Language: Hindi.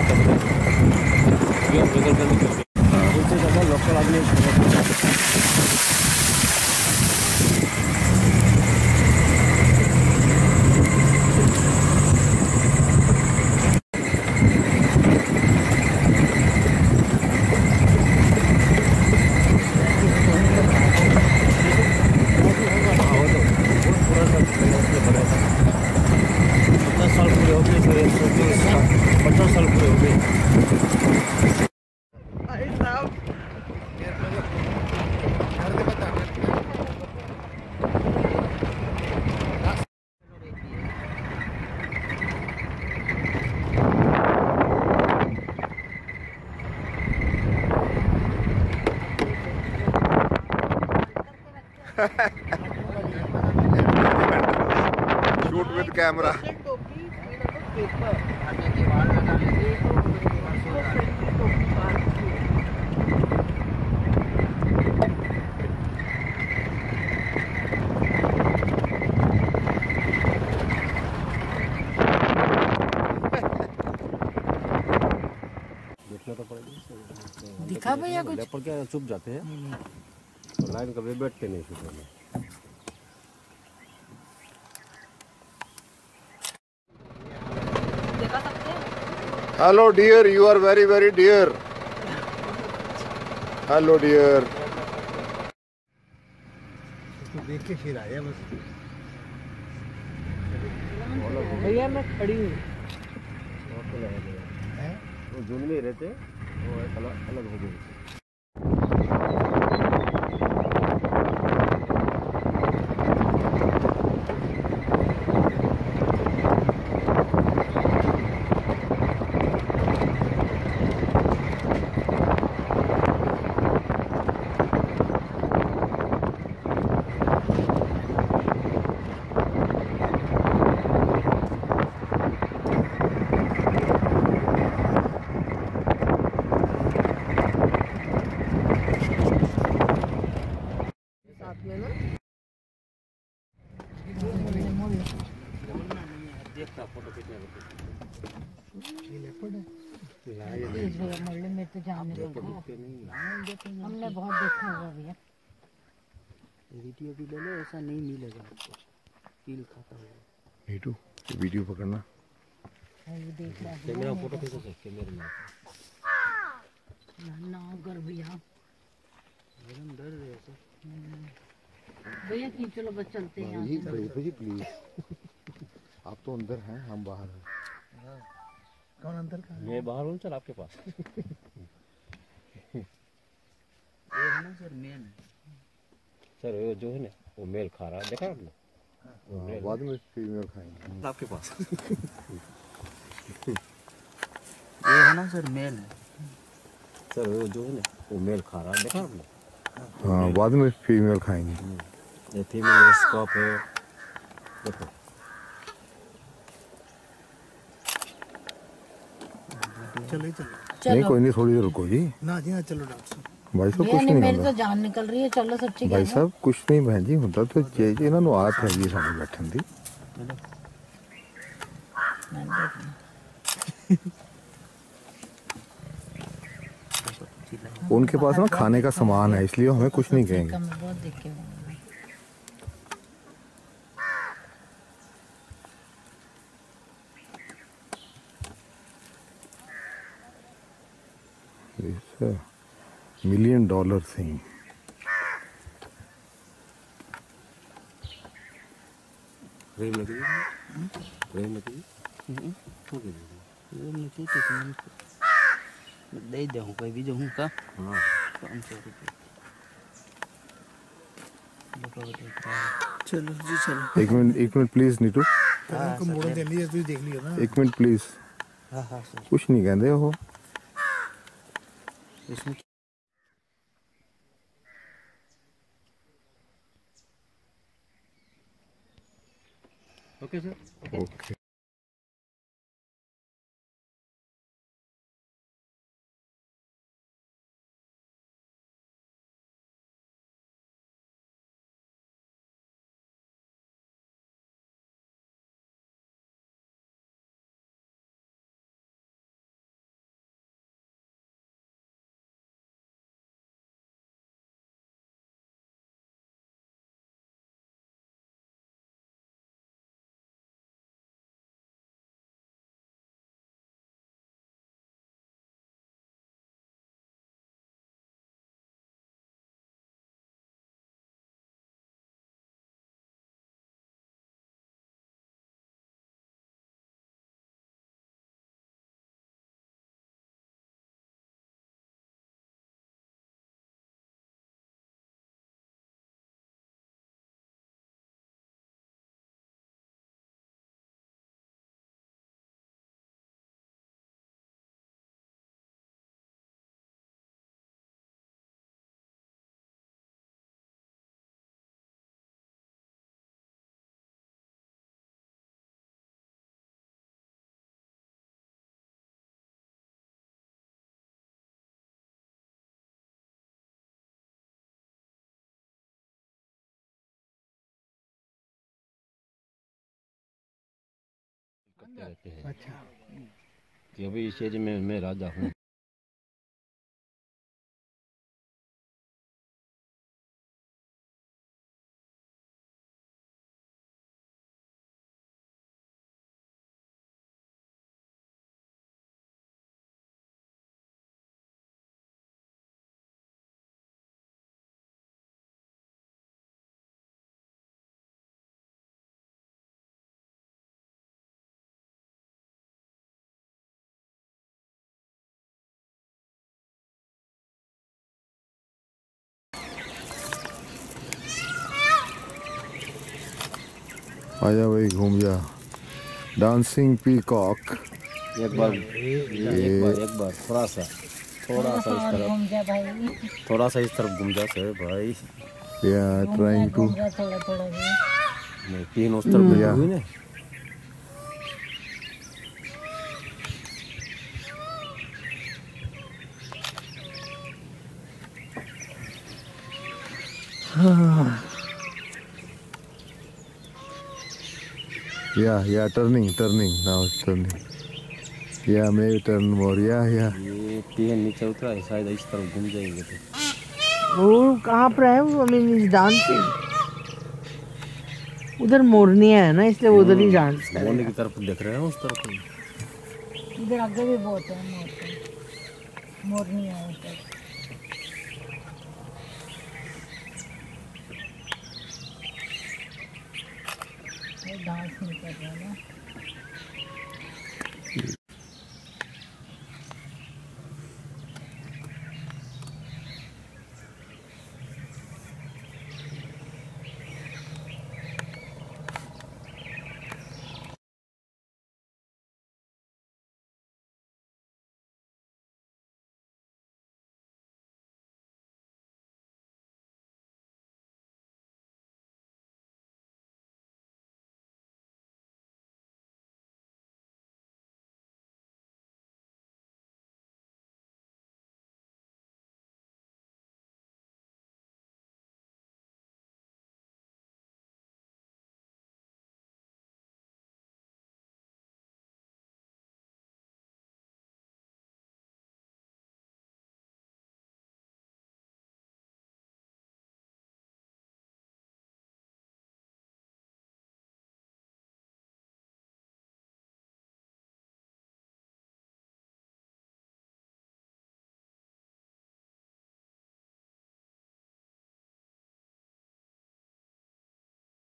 उससे ज़्यादा लोकल आदमी शूट विद कैमरा। दिखा भैया कुछ? लेपर्ड क्या चुप जाते हैं तो लाइन कभी बैठते नहीं सुबह में। Hello dear, you are very very dear. Hello dear. तो देख के फिर आया बस। भैया मैं खड़ी हूँ। वो झुंड में रहते वो अलग अलग हो गए। मोहल्ले में तो जाने हमने बहुत देखा होगा भैया। वीडियो भी ले लो, ऐसा नहीं मिलेगा आपको। कील खाता हुआ नीटू वीडियो पकड़ना। कैमरा फोटो खींचो सर कैमरे में। ना कर भैया एकदम डर रहे हो सर। भैया खींचो लो बस चलते हैं यहाँ से। जी प्लीज। आप तो अंदर हैं, हम बाहर हैं। कौन अंदर का? मैं बाहर हूँ सर आपके पास। ये है ना सर मेन। सर वो जो है ना वो मेल खा रहा है, देखा आपने? बाद में फीमेल खाएंगे आपके पास। ये है ना सर मेल है। सर वो जो है ना वो मेल खा रहा है, देखा आपने? हाँ, बाद में फीमेल खाएंगे। ये फीमेल स्कॉप है, देखो। चलो नहीं कोई नहीं, थोड़ी देर रुको जी। ना जी ना, चलो डॉक्टर साहब। भाई साहब कुछ नहीं मेरी होता। तो जान निकल रही है। चलो सच्ची भाई साहब कुछ नहीं बहन जी होता तो इन्होंने आदत है जी सामने बैठन दी। उनके पास ना खाने का सामान है इसलिए हमें कुछ नहीं कहेंगे। बहुत देख के $1 million thing. प्रेम लगी? प्रेम लगी? दे दे हूँ कोई भी जो हूँ का। हाँ। 500 रुपये। चलो जी चलो। एक मिनट प्लीज नीटू। उनको मोड़ दे लिया, तू देख लियो ना। एक मिनट प्लीज। हाँ हाँ सर। कुछ नहीं कहते हो। इसमें ओके सर। ओके। रहते हैं अच्छा कि अभी इस एज में मैं राजा हूँ। आजा भाई घूम जा। Dancing peacock. एक बार थोड़ा सा इस तरफ, घूम जा भाई, थोड़ा सा इस तरफ घूम जा से भाई। या ट्राइंग टू थोड़ा थोड़ा भी। नहीं, 3 उस तरफ घूम हुई ना। या टर्निंग नाउ टर्निंग। या मे टर्न मोर या ये 3 नीचे उतरा है, शायद इस तरफ घूम जाएंगे तो। वो कहाँ पर है वो? आई मीन डांसिंग उधर मोरनिया है ना, इसलिए वो उधर ही डांस मोरनी करेगा। की तरफ देख रहे हैं, उस तरफ। इधर आगे भी बहुत है मोर नहीं है ऊपर। डांस नहीं कर रहा ना।